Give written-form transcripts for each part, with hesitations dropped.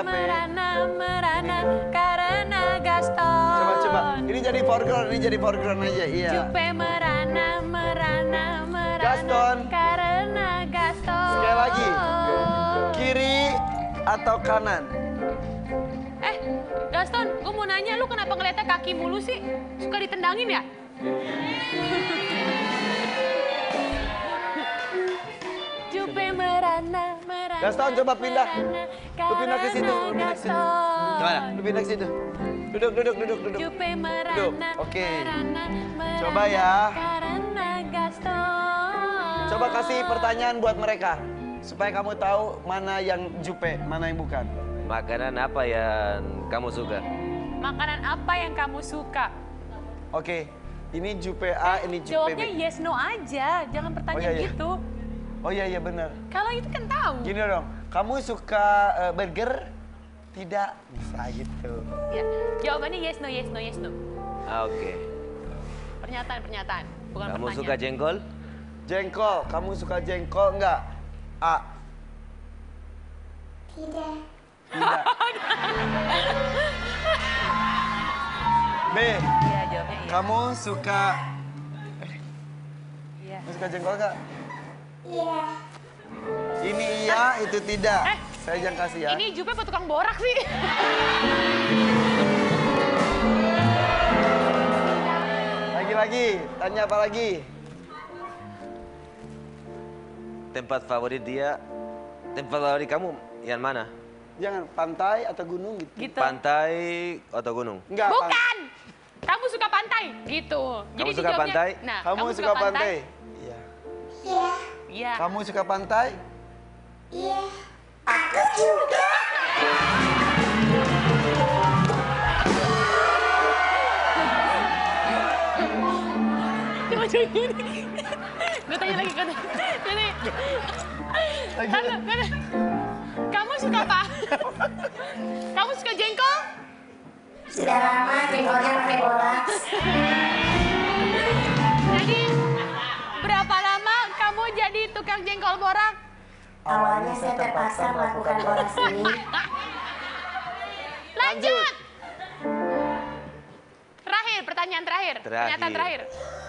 Pe? merana karena Gaston. Coba. Ini jadi foreground aja, iya. Jupe merana Gaston. karena Gaston. Sekali lagi. Kiri atau kanan? Gaston, gue mau nanya, lu kenapa ngeliatnya kaki mulu sih? Suka ditendangin ya? Jupe merana. Gaston, coba pindah. Lu pindah ke situ, Gimana? Lu pindah ke situ. Duduk. Jupe merana. Duduk, oke. Coba ya. Karena Gaston. Coba kasih pertanyaan buat mereka. Supaya kamu tahu mana yang Jupe, mana yang bukan. Makanan apa yang kamu suka? Makanan apa yang kamu suka? Oke, ini Jupe A, ini Jupe Jawabnya B. yes no aja, jangan pertanyaan iya. gitu. Oh iya benar. Kalau itu kan tahu. Gini dong, kamu suka burger? Tidak, bisa gitu. Ya, jawabannya yes no. Oke. Pernyataan, bukan Kamu pertanyaan. suka jengkol? Jengkol, kamu suka jengkol enggak? A. Tidak. B. Iya, jawabnya iya. Kamu suka Iya. jengkol enggak? Iya. Ini iya, itu tidak. Eh, Saya jangan kasih ya. Ini Jupe apa tukang borak sih? Lagi, tanya apa lagi? Tempat favorit kamu yang mana? Jangan, pantai atau gunung gitu. Gitu. Pantai atau gunung? Enggak, Bukan! Kamu suka pantai? Gitu. Kamu suka dijawabnya, pantai? Nah, Kamu suka pantai? Iya. Iya. Iya. Kamu suka pantai? Iya. Aku juga. Coba gini. Gue tanya lagi kan. Jadi, halo. Kamu suka apa? Kamu suka jengkol? Sudah lama jengkolnya pakai borak. Jadi, berapa lama kamu jadi tukang jengkol borak? Awalnya saya terpaksa melakukan boras ini. Lanjut. Pertanyaan terakhir. Pernyataan terakhir.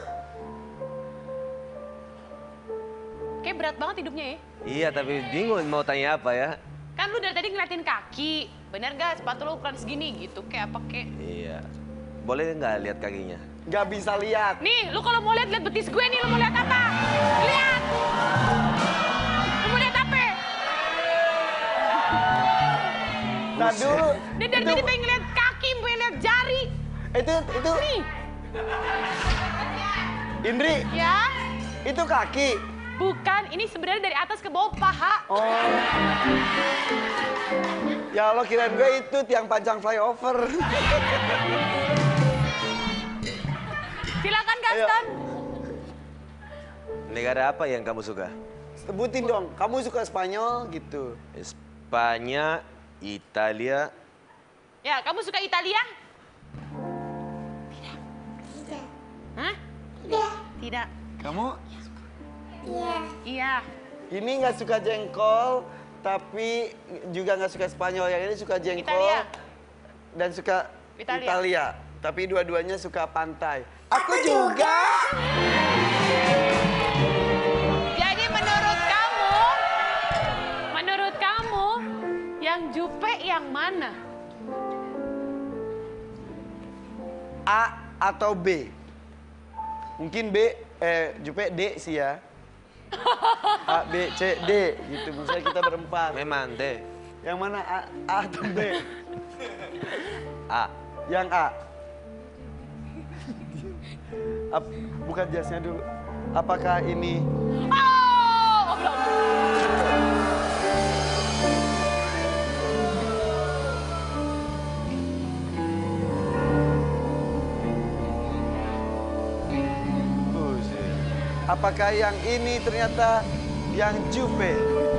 Kayak berat banget hidupnya ya. Iya, tapi bingung mau tanya apa ya. Kan lu dari tadi ngeliatin kaki. Bener gak sepatu lu ukuran segini gitu? Kayak apa kek? Iya. Boleh nggak lihat kakinya? Nggak bisa lihat. Nih, lu kalau mau lihat betis gue nih, lu mau lihat apa? Lihat! Lu mau lihat apa? Nah dulu. Dia dari tadi pengen lihat kaki, pengen lihat jari. Itu. Nih, Indri, ya. itu kaki. Bukan, ini sebenarnya dari atas ke bawah paha. Oh. Ya Allah, kirain gue itu tiang panjang flyover. Silakan Gaston. Negara apa yang kamu suka? Sebutin dong, kamu suka Spanyol gitu. Spanya, Italia. Ya, kamu suka Italia? Tidak. Hah? Tidak. Tidak. Kamu Iya. Iya. ini nggak suka jengkol, tapi juga nggak suka Spanyol. Yang ini suka jengkol Italia. dan suka Italia. Italia. Tapi dua-duanya suka pantai. Aku juga. Jadi menurut kamu, yang Jupe yang mana? A atau B? Mungkin B, Jupe D sih ya. A, B, C, D gitu. Misalnya kita berempat. Memang deh. Yang mana A atau B? A. Yang A. Bukan jasnya dulu. Apakah ini? Oh, belum. Apakah yang ini ternyata yang Jupe?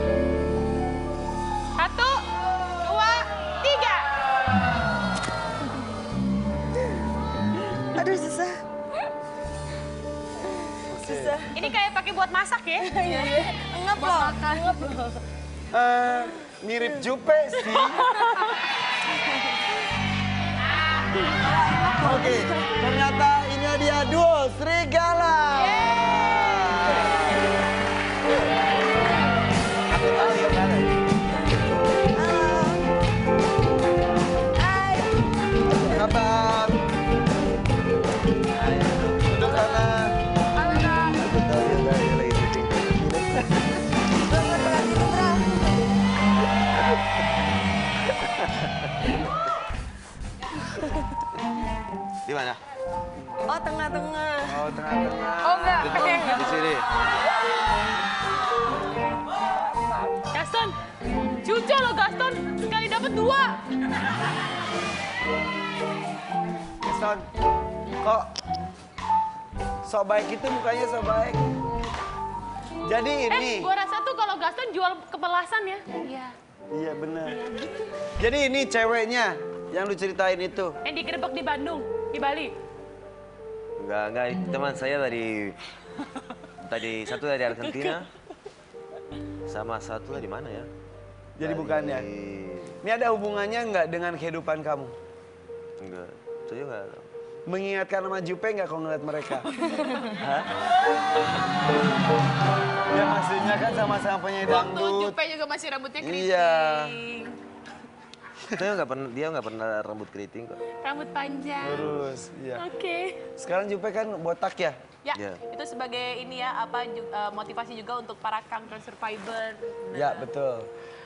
1, 2, 3. Aduh susah. Susah. Ini kayak pakai buat masak ya? Ngep loh. Ngep loh. Mirip Jupe sih. Bandung. Oke, ternyata ini dia duo Serigala. Aku tahu yang mana. Kabar. Duduk sana. Aku tahu yang mana lagi syuting. Di mana? Oh, tengah-tengah. Oh, tengah-tengah. Oh enggak, pakai enggak. Di sini. Gaston, cucu lo Gaston, sekali dapat 2. Son, kok sok baik itu mukanya sok baik. Jadi ini. Gua rasa tuh kalau Gaston jual kepelasan ya. Iya. Iya benar. Jadi ini ceweknya yang lu ceritain itu. Yang digerebek di Bandung, di Bali. Enggak, teman saya tadi satu dari Argentina, sama satu dari mana ya? Jadi bukannya. Ini ada hubungannya nggak dengan kehidupan kamu? Enggak, saya enggak tahu. Mengingatkan nama Jupe nggak kalau ngeliat mereka? Hah? Ya maksudnya kan sama-sama penyanyi Waktu dangdut. Jupe juga masih rambutnya keriting. Iya. Dia nggak pernah rambut keriting kok. Rambut panjang. Lurus, iya. Oke. Sekarang Jupe kan botak ya? Ya, Ya. itu sebagai ini ya, motivasi juga untuk para kanker survivor. Ya betul.